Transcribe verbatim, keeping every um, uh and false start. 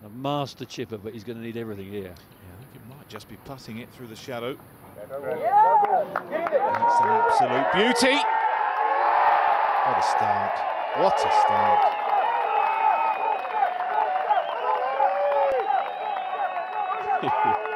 A master chipper, but he's going to need everything here. Yeah, I think it might just be putting it through the shadow. Yeah. That's an absolute beauty. What a start. What a start. Hehehe